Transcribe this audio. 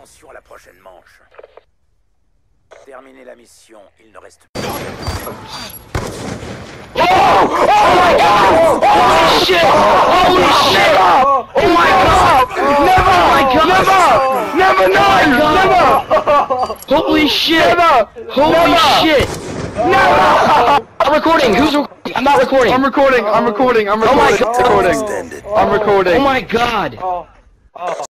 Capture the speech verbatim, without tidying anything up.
Attention à la prochaine manche. Terminez la mission, il ne reste Oh! Oh my god! Holy shit! Holy shit! Oh my god! Never! Oh my god! Never! Never! No! Never! Holy shit! Never! Holy shit! Never! I'm recording. Who's recording? I'm not recording. I'm recording. I'm recording. I'm recording. Oh my god! I'm recording. I'm recording. Oh my god! Oh, oh.